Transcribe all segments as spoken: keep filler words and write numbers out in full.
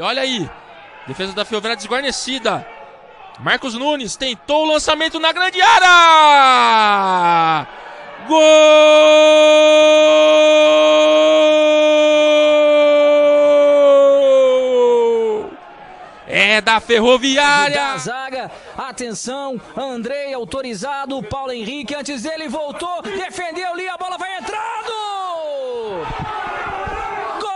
olha aí. Defesa da Ferroviária desguarnecida. Marcos Nunes tentou o lançamento na grande área. Gol! É da Ferroviária. Da zaga, atenção, Andrei autorizado, Paulo Henrique antes dele voltou, defendeu ali, a bola vai entrando! Gol!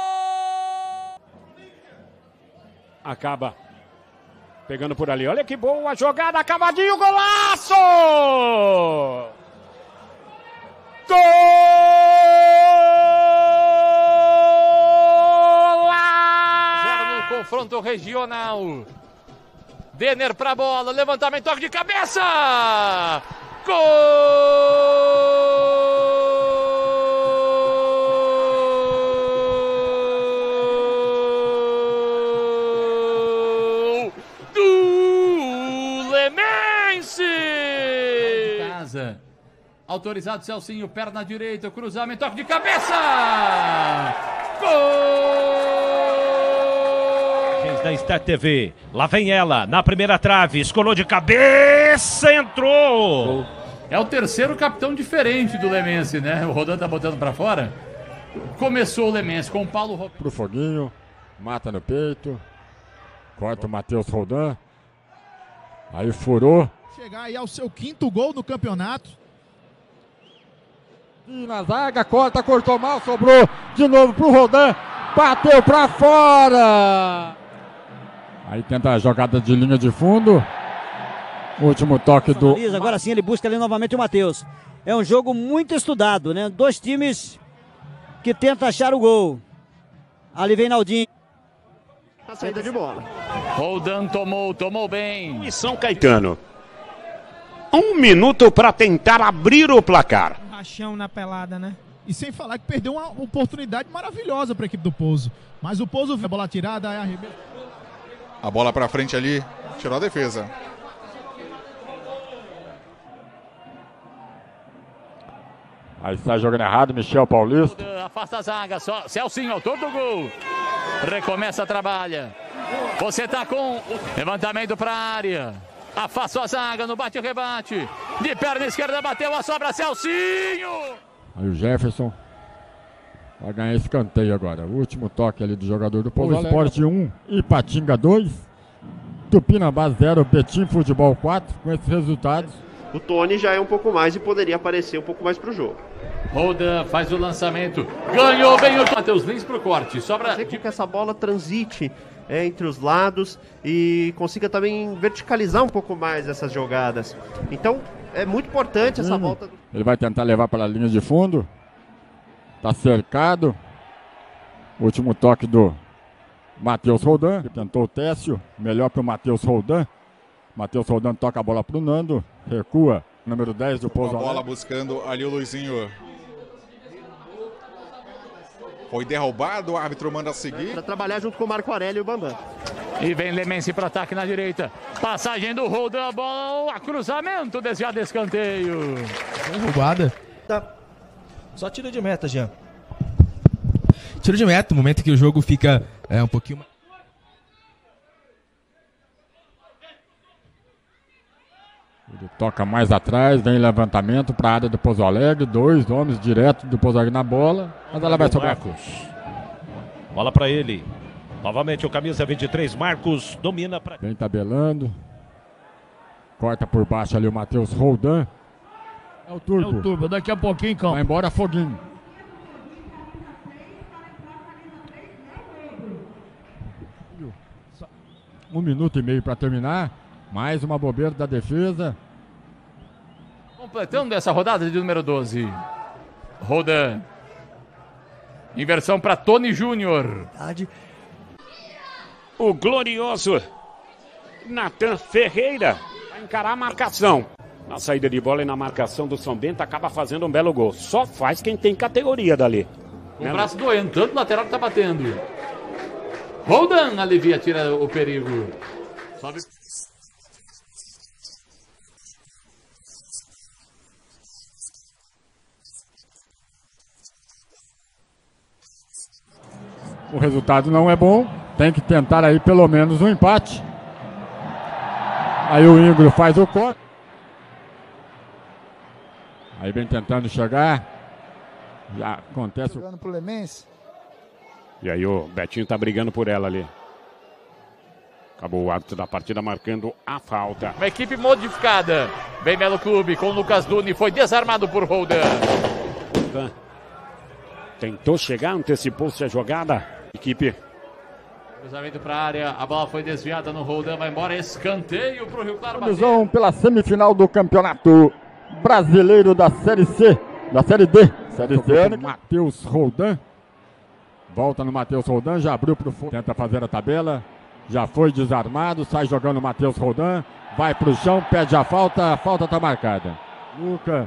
Acaba pegando por ali, olha que boa jogada, acabadinho, golaço! Gol! Confronto regional. Denner pra bola, levantamento, toque de cabeça. Gol! Do Lemense. Casa. Autorizado Celcinho, perna direita, cruzamento, toque de cabeça. Gol! Da Star T V, lá vem ela, na primeira trave, escolou de cabeça, entrou! É o terceiro capitão diferente do Lemense, né? O Rodan tá botando pra fora. Começou o Lemense com o Paulo Rodan. Pro Foguinho, mata no peito, corta o Matheus Rodan, aí furou. Chegar aí ao seu quinto gol no campeonato. E na zaga, corta, cortou mal, sobrou de novo pro Rodan, bateu pra fora! Aí tenta a jogada de linha de fundo. Último toque do... Agora sim ele busca ali novamente o Matheus. É um jogo muito estudado, né? Dois times que tentam achar o gol. Ali vem Naldinho. A saída de bola. Roldan tomou, tomou bem. E São Caetano. Um minuto para tentar abrir o placar. Um rachão na pelada, né? E sem falar que perdeu uma oportunidade maravilhosa para a equipe do Pouso. Mas o Pouso viu a bola tirada, é arremesso. A bola pra frente ali, tirou a defesa. Aí está jogando errado, Michel Paulista. Afasta a zaga, só Celcinho, autor do gol. Recomeça, trabalha. Você tá com o levantamento pra área. Afasta a zaga no bate-rebate. De perna esquerda bateu a sobra, Celcinho. Aí o Jefferson vai ganhar escanteio agora. O último toque ali do jogador do Pouso Esporte um, Ipatinga dois, Tupinambás zero, Betim Futebol quatro. Com esses resultados, o Tony já é um pouco mais e poderia aparecer um pouco mais pro jogo. Roldan faz o lançamento, ganhou bem o Matheus Lins pro corte. Sobra de que essa bola transite é, entre os lados e consiga também verticalizar um pouco mais essas jogadas. Então é muito importante essa hum, volta. Do... Ele vai tentar levar para a linha de fundo. Tá cercado. Último toque do Matheus Roldan. Tentou o Técio. Melhor para o Matheus Roldan. Matheus Roldan toca a bola para o Nando. Recua. Número dez do Pouso Alegre. A bola buscando ali o Luizinho. Foi derrubado. O árbitro manda seguir. Para trabalhar junto com o Marco Aurélio e o Bambam. E vem Lemense para ataque na direita. Passagem do Roldan. Bola. Cruzamento. Desviado, escanteio. Derrubada. Tá. Só tiro de meta, Jean. Tiro de meta, no momento que o jogo fica é, um pouquinho mais... Ele toca mais atrás, vem levantamento para a área do Pouso Alegre. Dois homens direto do Pouso Alegre na bola. Mas ela vai sobrar. Marcos. Bola para ele. Novamente o camisa vinte e três, Marcos, domina para... Vem tabelando. Corta por baixo ali o Matheus Roldan. É o Turbo. É o Turbo, daqui a pouquinho, calma. Vai embora, Foguinho. Um minuto e meio para terminar. Mais uma bobeira da defesa. Completando essa rodada de número doze. Roldan. Inversão para Tony Júnior. O glorioso Natan Ferreira vai encarar a marcação. Na saída de bola e na marcação do São Bento, acaba fazendo um belo gol. Só faz quem tem categoria dali. O né, braço doendo, tanto lateral que tá batendo. Roldan alivia, tira o perigo. Sobe. O resultado não é bom. tem que tentar aí pelo menos um empate. Aí o Ingro faz o corte. Aí vem tentando chegar. Já acontece o... pro Lemense. E aí o Betinho tá brigando por ela ali. Acabou o árbitro da partida marcando a falta. Uma equipe modificada. Vem Melo Clube com o Lucas Duni. Foi desarmado por Roldan. Tentou chegar, antecipou-se a jogada. Equipe. Cruzamento para a área. A bola foi desviada no Roldan. Vai embora. Escanteio para o Rio Claro. Vamos pela semifinal do Campeonato Brasileiro da Série C. Da Série D. Série D. Matheus Roldan. Volta no Matheus Roldan. Já abriu para o fundo. Tenta fazer a tabela. Já foi desarmado, sai jogando o Matheus Roldan, vai pro chão, pede a falta, a falta tá marcada. Luca.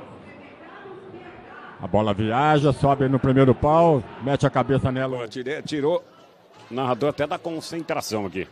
A bola viaja, sobe no primeiro pau, mete a cabeça nela. Tirei, tirou o narrador até da concentração aqui.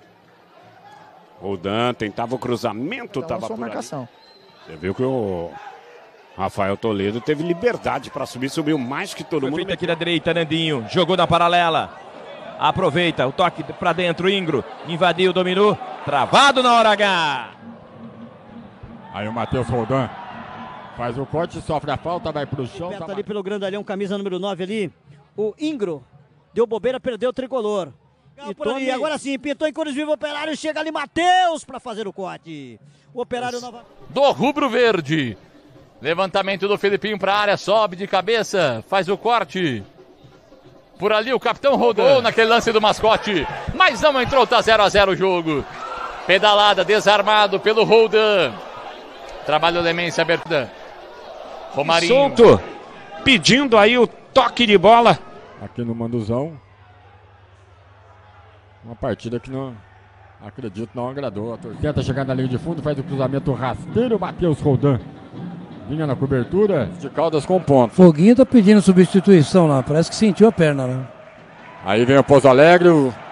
Roldan tentava o cruzamento, Então, tava por marcação. ali. Você viu que o Rafael Toledo teve liberdade para subir, subiu mais que todo Foi mundo. feito aqui na direita, Nandinho, jogou na paralela. Aproveita o toque pra dentro, Ingro. Invadiu, dominou. Travado na hora H. Aí o Matheus Roldan faz o corte, sofre a falta, vai pro chão. Perto Tá ali pelo grandalhão, camisa número nove ali. O Ingro deu bobeira, perdeu o tricolor. E por ali, agora sim, pintou em cores vivo o Operário. Chega ali Matheus pra fazer o corte. O Operário novamente. Do rubro verde. Levantamento do Felipinho pra área. Sobe de cabeça. Faz o corte. Por ali o capitão rodou naquele lance do mascote, mas não entrou, tá zero a zero o jogo. Pedalada, desarmado pelo Roldan. Trabalho o Lemense, abertura. Romarinho. Solto, pedindo aí o toque de bola. Aqui no Manduzão. Uma partida que não, acredito, não agradou. A torcida tenta chegar na linha de fundo, faz o cruzamento rasteiro, Matheus Roldan. Vinha na cobertura, de Caldas com ponto. Foguinho tá pedindo substituição lá, parece que sentiu a perna, né? Aí vem o Pouso Alegre, o